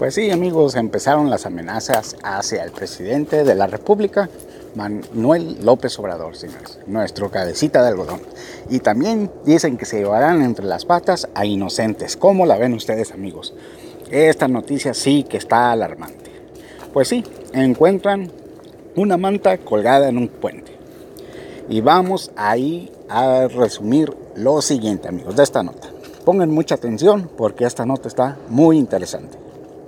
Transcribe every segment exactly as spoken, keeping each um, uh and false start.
Pues sí, amigos, empezaron las amenazas hacia el presidente de la República, Manuel López Obrador, señores, nuestro cabecita de algodón. Y también dicen que se llevarán entre las patas a inocentes. ¿Cómo la ven ustedes, amigos? Esta noticia sí que está alarmante. Pues sí, encuentran una manta colgada en un puente. Y vamos ahí a resumir lo siguiente, amigos, de esta nota. Pongan mucha atención porque esta nota está muy interesante.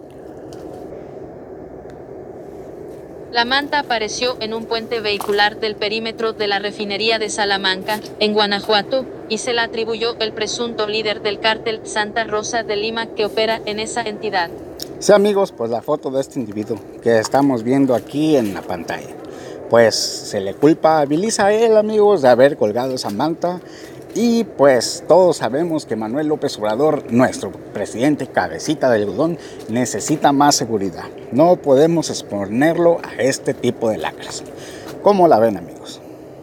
La manta apareció en un puente vehicular del perímetro de la refinería de Salamanca, en Guanajuato, y se la atribuyó el presunto líder del cártel Santa Rosa de Lima que opera en esa entidad. Sí, amigos, pues la foto de este individuo que estamos viendo aquí en la pantalla, pues se le culpabiliza a él, amigos, de haber colgado esa manta. Y pues todos sabemos que Manuel López Obrador, nuestro presidente cabecita de algodón, necesita más seguridad. No podemos exponerlo a este tipo de lacras. ¿Cómo la ven, amigos?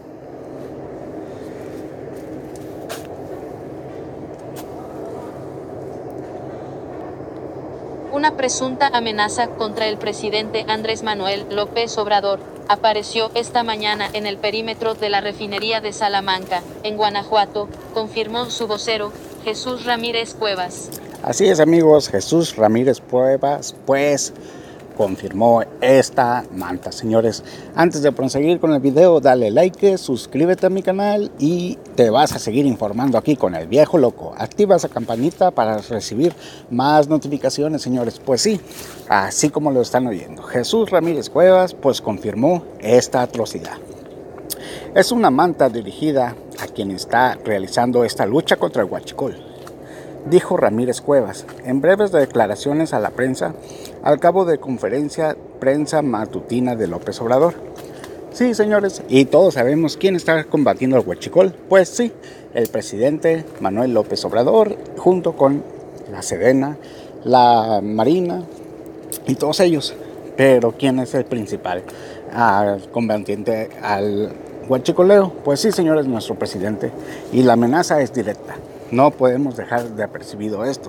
Una presunta amenaza contra el presidente Andrés Manuel López Obrador apareció esta mañana en el perímetro de la refinería de Salamanca, en Guanajuato, confirmó su vocero, Jesús Ramírez Cuevas. Así es, amigos, Jesús Ramírez Cuevas, pues confirmó esta manta, señores. Antes de proseguir con el video, dale like, suscríbete a mi canal y te vas a seguir informando aquí con el viejo loco. Activa esa campanita para recibir más notificaciones, señores. Pues sí, así como lo están oyendo, Jesús Ramírez Cuevas pues confirmó esta atrocidad. Es una manta dirigida a quien está realizando esta lucha contra el huachicol, dijo Ramírez Cuevas en breves declaraciones a la prensa al cabo de conferencia prensa matutina de López Obrador. Sí, señores, y todos sabemos quién está combatiendo el huachicol. Pues sí, el presidente Manuel López Obrador junto con la Sedena, la Marina y todos ellos. Pero ¿quién es el principal ah, combatiente al huachicoleo? Pues sí, señores, nuestro presidente. Y la amenaza es directa. No podemos dejar de apercibido esto.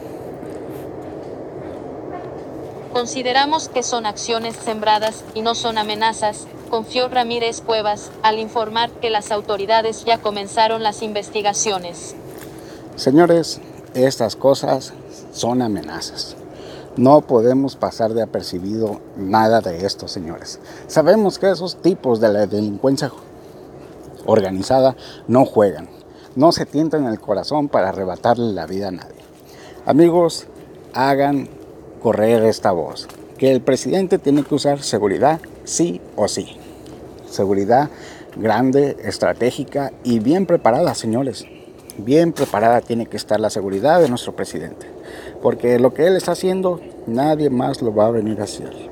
Consideramos que son acciones sembradas y no son amenazas, confió Ramírez Cuevas, al informar que las autoridades ya comenzaron las investigaciones. Señores, estas cosas son amenazas. No podemos pasar de apercibido nada de esto, señores. Sabemos que esos tipos de la delincuencia organizada no juegan. No se tientan el corazón para arrebatarle la vida a nadie. Amigos, hagan correr esta voz, que el presidente tiene que usar seguridad sí o sí. Seguridad grande, estratégica y bien preparada, señores. Bien preparada tiene que estar la seguridad de nuestro presidente, porque lo que él está haciendo, nadie más lo va a venir a hacer.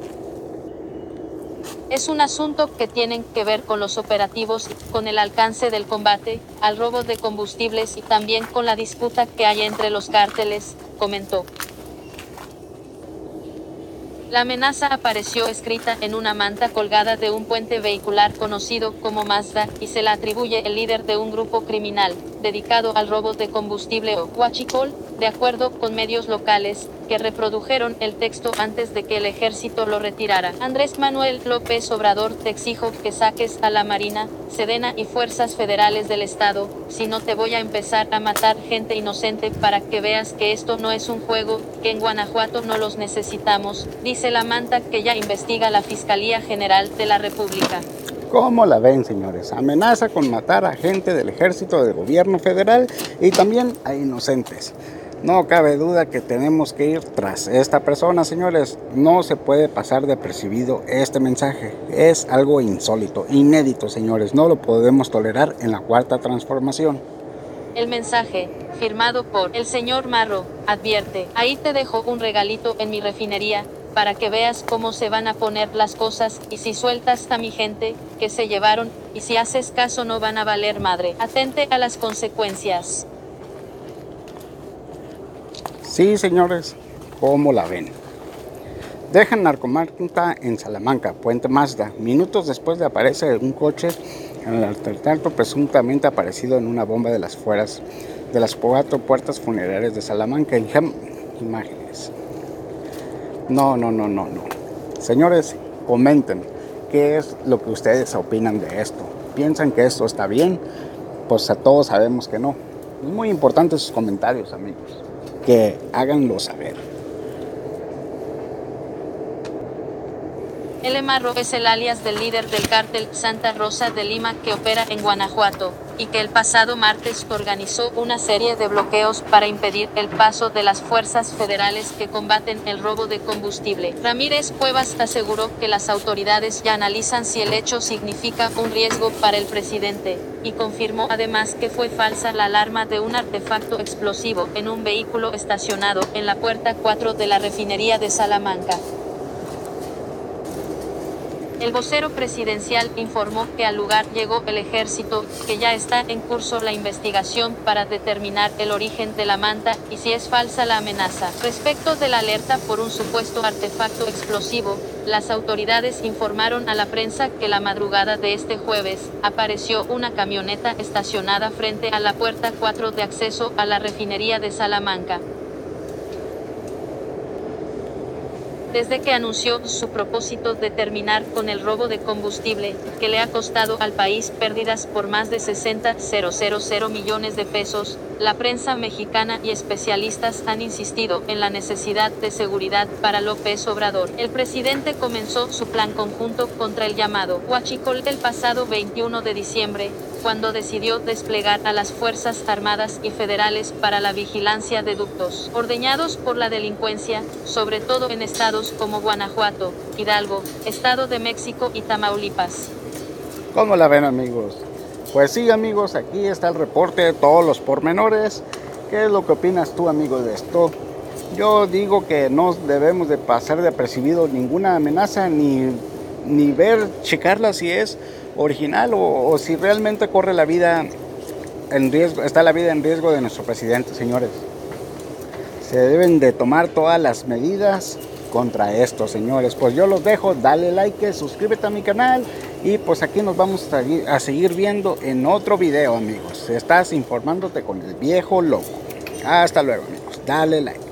Es un asunto que tiene que ver con los operativos, con el alcance del combate al robo de combustibles y también con la disputa que hay entre los cárteles, comentó. La amenaza apareció escrita en una manta colgada de un puente vehicular conocido como Mazda y se la atribuye el líder de un grupo criminal dedicado al robo de combustible o huachicol, de acuerdo con medios locales que reprodujeron el texto antes de que el ejército lo retirara. Andrés Manuel López Obrador, te exijo que saques a la Marina, Sedena y fuerzas federales del estado, si no te voy a empezar a matar gente inocente para que veas que esto no es un juego, que en Guanajuato no los necesitamos, dice la manta que ya investiga la Fiscalía General de la República. ¿Cómo la ven, señores? Amenaza con matar a gente del ejército del gobierno federal y también a inocentes. No cabe duda que tenemos que ir tras esta persona, señores. No se puede pasar de apercibido este mensaje. Es algo insólito, inédito, señores. No lo podemos tolerar en la cuarta transformación. El mensaje, firmado por el señor Marro, advierte, ahí te dejo un regalito en mi refinería, para que veas cómo se van a poner las cosas, y si sueltas a mi gente, que se llevaron, y si haces caso no van a valer madre. Atente a las consecuencias. Sí, señores, ¿cómo la ven? Dejan narcomanta en Salamanca, Puente Mazda. Minutos después de aparecer un coche en el artefacto presuntamente aparecido en una bomba de las fueras de las cuatro puertas funerarias de Salamanca. En imágenes. No, no, no, no, no. Señores, comenten qué es lo que ustedes opinan de esto. ¿Piensan que esto está bien? Pues a todos sabemos que no. Es muy importante sus comentarios, amigos. Que háganlo saber. El Marro es el alias del líder del cártel Santa Rosa de Lima que opera en Guanajuato, y que el pasado martes organizó una serie de bloqueos para impedir el paso de las fuerzas federales que combaten el robo de combustible. Ramírez Cuevas aseguró que las autoridades ya analizan si el hecho significa un riesgo para el presidente, y confirmó además que fue falsa la alarma de un artefacto explosivo en un vehículo estacionado en la puerta cuatro de la refinería de Salamanca. El vocero presidencial informó que al lugar llegó el ejército, que ya está en curso la investigación para determinar el origen de la manta y si es falsa la amenaza. Respecto de la alerta por un supuesto artefacto explosivo, las autoridades informaron a la prensa que la madrugada de este jueves, apareció una camioneta estacionada frente a la puerta cuatro de acceso a la refinería de Salamanca. Desde que anunció su propósito de terminar con el robo de combustible, que le ha costado al país pérdidas por más de sesenta mil millones de pesos, la prensa mexicana y especialistas han insistido en la necesidad de seguridad para López Obrador. El presidente comenzó su plan conjunto contra el llamado Huachicol el pasado veintiuno de diciembre, cuando decidió desplegar a las Fuerzas Armadas y Federales para la vigilancia de ductos ordeñados por la delincuencia, sobre todo en estados como Guanajuato, Hidalgo, Estado de México y Tamaulipas. ¿Cómo la ven, amigos? Pues sí, amigos, aquí está el reporte de todos los pormenores. ¿Qué es lo que opinas tú, amigo, de esto? Yo digo que no debemos de pasar de apercibido ninguna amenaza, ni, ni ver, checarla si es original o, o si realmente corre la vida en riesgo, está la vida en riesgo de nuestro presidente, señores. Se deben de tomar todas las medidas contra esto, señores. Pues yo los dejo, dale like, suscríbete a mi canal y pues aquí nos vamos a seguir viendo en otro video, amigos. Estás informándote con el viejo loco. Hasta luego, amigos. Dale like.